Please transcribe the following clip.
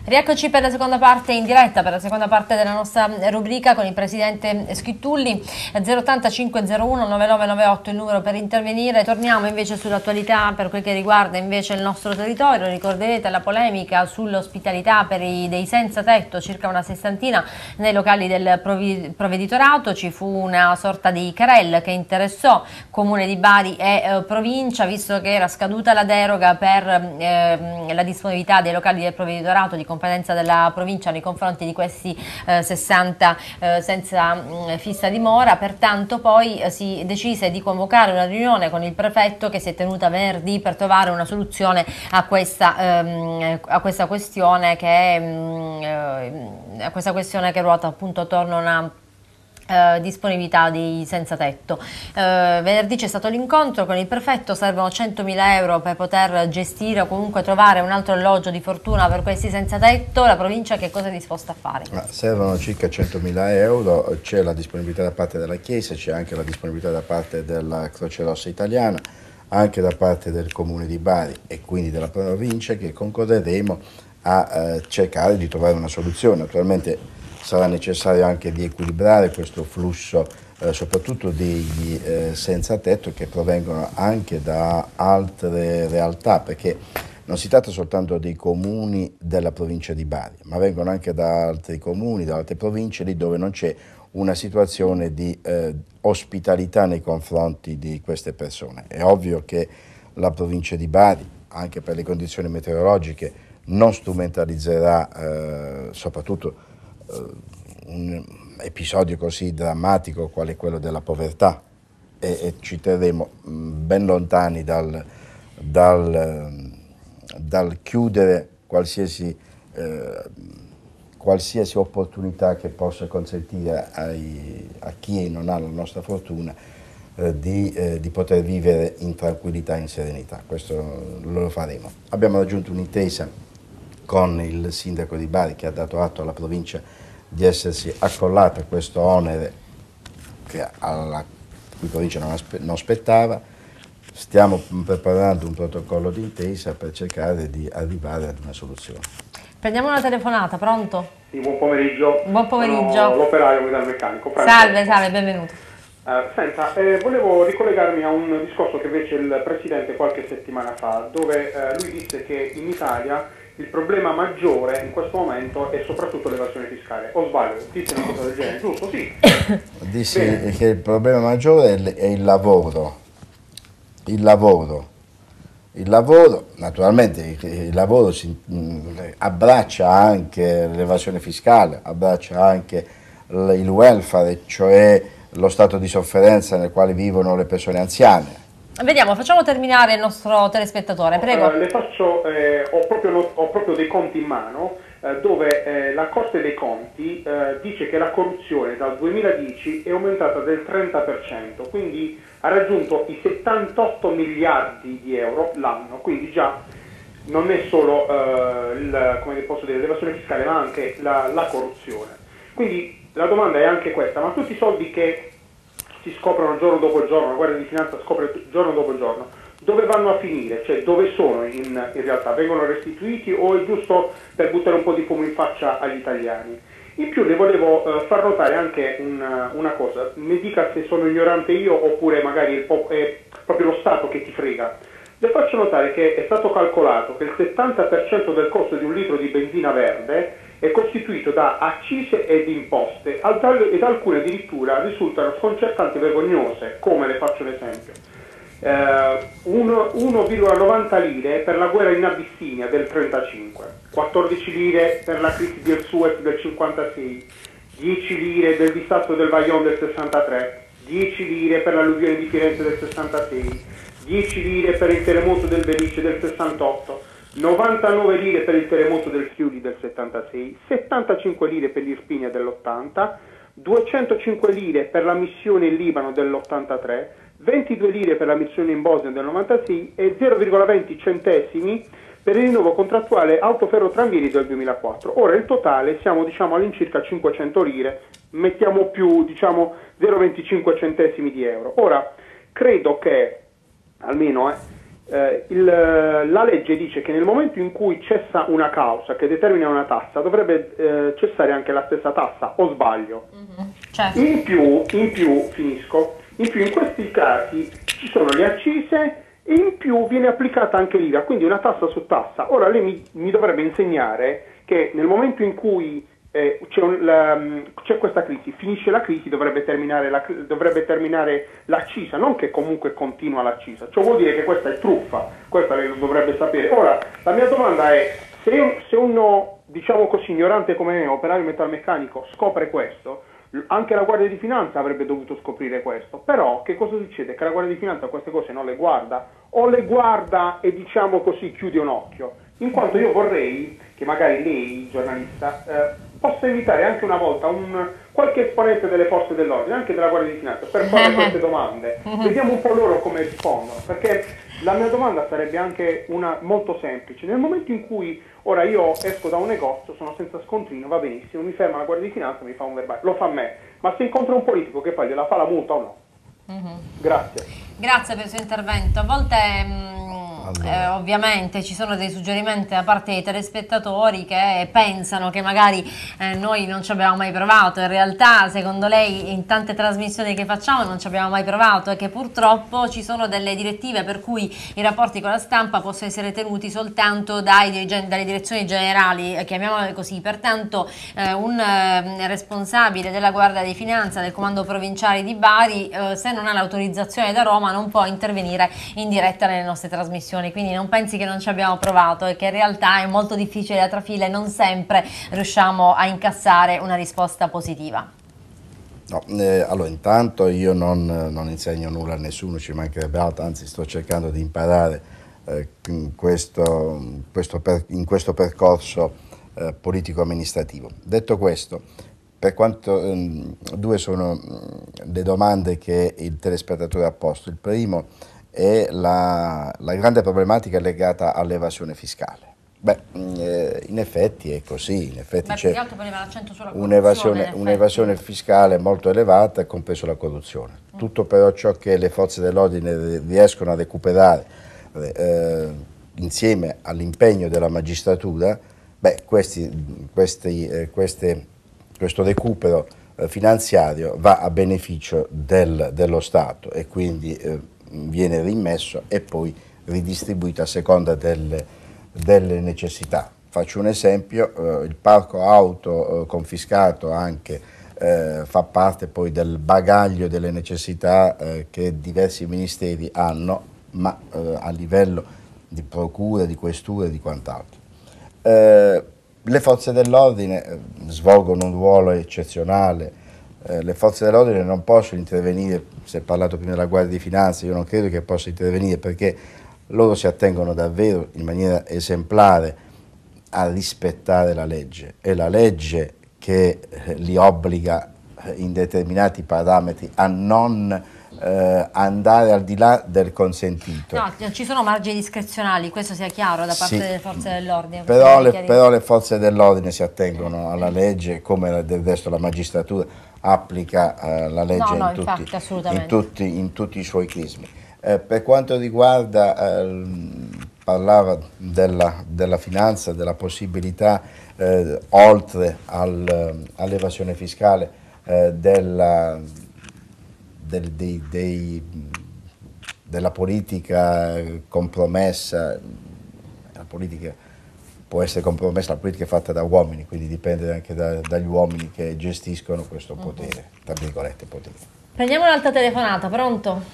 Rieccoci per la seconda parte in diretta, per la seconda parte della nostra rubrica con il Presidente Schittulli. 080 501 9998 il numero per intervenire. Torniamo invece sull'attualità per quel che riguarda invece il nostro territorio. Ricorderete la polemica sull'ospitalità per dei senza tetto, circa una sessantina nei locali del provveditorato. Ci fu una sorta di querelle che interessò Comune di Bari e provincia, visto che era scaduta la deroga per la disponibilità dei locali del provveditorato di competenza della provincia nei confronti di questi 60 senza fissa dimora. Pertanto poi si decise di convocare una riunione con il prefetto che si è tenuta venerdì per trovare una soluzione a questa questione che ruota appunto attorno a una disponibilità dei senza tetto. Venerdì c'è stato l'incontro con il prefetto, servono 100.000 euro per poter gestire o comunque trovare un altro alloggio di fortuna per questi senza tetto. La provincia che cosa è disposta a fare? Servono circa 100.000 euro, c'è la disponibilità da parte della Chiesa, c'è anche la disponibilità da parte della Croce Rossa Italiana, anche da parte del Comune di Bari e quindi della provincia, che concorreremo a cercare di trovare una soluzione. Naturalmente sarà necessario anche di equilibrare questo flusso, soprattutto degli senza tetto che provengono anche da altre realtà, perché non si tratta soltanto dei comuni della provincia di Bari, ma vengono anche da altri comuni, da altre province, lì dove non c'è una situazione di ospitalità nei confronti di queste persone. È ovvio che la provincia di Bari, anche per le condizioni meteorologiche, non strumentalizzerà soprattutto un episodio così drammatico quale quello della povertà e ci terremo ben lontani dal chiudere qualsiasi opportunità che possa consentire a chi non ha la nostra fortuna di poter vivere in tranquillità e in serenità. Questo lo faremo. Abbiamo raggiunto un'intesa con il sindaco di Bari che ha dato atto alla provincia di essersi accollata a questo onere alla cui provincia non spettava. Stiamo preparando un protocollo d'intesa per cercare di arrivare ad una soluzione. Prendiamo una telefonata, pronto? Sì, buon pomeriggio. Buon pomeriggio. Sono l'operaio metalmeccanico. Salve, benvenuto. Senta, volevo ricollegarmi a un discorso che fece il Presidente qualche settimana fa, dove lui disse che in Italia il problema maggiore in questo momento è soprattutto l'evasione fiscale. O sbaglio? Disse una cosa del genere, giusto? Sì. Disse che il problema maggiore è il lavoro. Il lavoro, naturalmente, il lavoro abbraccia anche l'evasione fiscale, abbraccia anche il welfare, cioè lo stato di sofferenza nel quale vivono le persone anziane. Vediamo, facciamo terminare il nostro telespettatore, prego. Le faccio, ho proprio dei conti in mano dove la Corte dei Conti dice che la corruzione dal 2010 è aumentata del 30%, quindi ha raggiunto i 78 miliardi di euro l'anno, quindi già non è solo come posso dire, l'evasione fiscale ma anche la corruzione. Quindi la domanda è anche questa, ma tutti i soldi che si scoprono giorno dopo giorno, la Guardia di Finanza scopre giorno dopo giorno, dove vanno a finire? Cioè dove sono in realtà? Vengono restituiti o è giusto per buttare un po' di fumo in faccia agli italiani? In più le volevo far notare anche una cosa, mi dica se sono ignorante io oppure magari è proprio lo Stato che ti frega. Le faccio notare che è stato calcolato che il 70% del costo di un litro di benzina verde è costituito da accise ed imposte, ed alcune addirittura risultano sconcertanti e vergognose, come le faccio l'esempio. 1,90 lire per la guerra in Abissinia del 35, 14 lire per la crisi del Suez del 56, 10 lire del disastro del Vajont del 63, 10 lire per l'alluvione di Firenze del 66, 10 lire per il terremoto del Belice del 68, 99 lire per il terremoto del Friuli del 76, 75 lire per l'Irpinia dell'80, 205 lire per la missione in Libano dell'83, 22 lire per la missione in Bosnia del 96 e 0,20 centesimi per il rinnovo contrattuale Autoferrotranvieri del 2004. Ora il totale siamo all'incirca 500 lire, mettiamo più 0,25 centesimi di euro. Ora credo che almeno la legge dice che nel momento in cui cessa una causa che determina una tassa, dovrebbe cessare anche la stessa tassa, o sbaglio? Certo. In più, finisco, in questi casi ci sono le accise e in più viene applicata anche l'IVA, quindi una tassa su tassa. Ora lei mi dovrebbe insegnare che nel momento in cui c'è questa crisi, finisce la crisi, dovrebbe terminare l'accisa, non che comunque continua l'accisa. Ciò vuol dire che questa è truffa, questa lei lo dovrebbe sapere. Ora, la mia domanda è, se uno, diciamo così, ignorante come me, operaio metalmeccanico, scopre questo, anche la Guardia di Finanza avrebbe dovuto scoprire questo. Però che cosa succede? Che la Guardia di Finanza queste cose non le guarda, o le guarda e, diciamo così, chiude un occhio. In quanto io vorrei che magari lei, giornalista, possa invitare anche una volta qualche esponente delle forze dell'ordine, anche della Guardia di Finanza, per fare queste domande. Vediamo un po' loro come rispondono, perché la mia domanda sarebbe anche una molto semplice. Nel momento in cui ora io esco da un negozio, sono senza scontrino, va benissimo, mi ferma la Guardia di Finanza, mi fa un verbale, lo fa a me, ma se incontra un politico, che poi gliela fa la multa o no? Grazie. Grazie per il suo intervento. A volte ovviamente ci sono dei suggerimenti da parte dei telespettatori che pensano che magari noi non ci abbiamo mai provato. In realtà, secondo lei, in tante trasmissioni che facciamo non ci abbiamo mai provato, e che purtroppo ci sono delle direttive per cui i rapporti con la stampa possono essere tenuti soltanto dalle direzioni generali, chiamiamole così. Pertanto un responsabile della Guardia di Finanza del comando provinciale di Bari, se non ha l'autorizzazione da Roma, non può intervenire in diretta nelle nostre trasmissioni. Quindi non pensi che non ci abbiamo provato, e che in realtà è molto difficile da trafila e non sempre riusciamo a incassare una risposta positiva. No, allora intanto io non insegno nulla a nessuno, ci mancherebbe altro, anzi sto cercando di imparare in questo percorso politico-amministrativo. Detto questo, per quanto due sono le domande che il telespettatore ha posto. Il primo è la grande problematica legata all'evasione fiscale. Beh, in effetti è così, in effetti c'è un'evasione fiscale molto elevata, compreso la corruzione. Tutto però ciò che le forze dell'ordine riescono a recuperare insieme all'impegno della magistratura, beh, questo recupero finanziario va a beneficio dello Stato, e quindi viene rimesso e poi ridistribuito a seconda delle necessità. Faccio un esempio: il parco auto confiscato anche fa parte poi del bagaglio delle necessità che diversi ministeri hanno, ma a livello di procure, di questure e di quant'altro. Le forze dell'ordine svolgono un ruolo eccezionale. Le forze dell'ordine non possono intervenire, si è parlato prima della Guardia di Finanza, io non credo che possa intervenire, perché loro si attengono davvero in maniera esemplare a rispettare la legge. È la legge che li obbliga in determinati parametri a non andare al di là del consentito. No, non ci sono margini discrezionali, questo sia chiaro da parte delle forze dell'ordine. Però le forze dell'ordine si attengono alla legge, come del resto la magistratura applica la legge in tutti i suoi crismi. Per quanto riguarda, parlava della finanza, della possibilità, oltre all'evasione fiscale, della politica compromessa. La politica può essere compromessa, la politica è fatta da uomini, quindi dipende anche dagli uomini che gestiscono questo potere, tra virgolette potere. Prendiamo un'altra telefonata, pronto?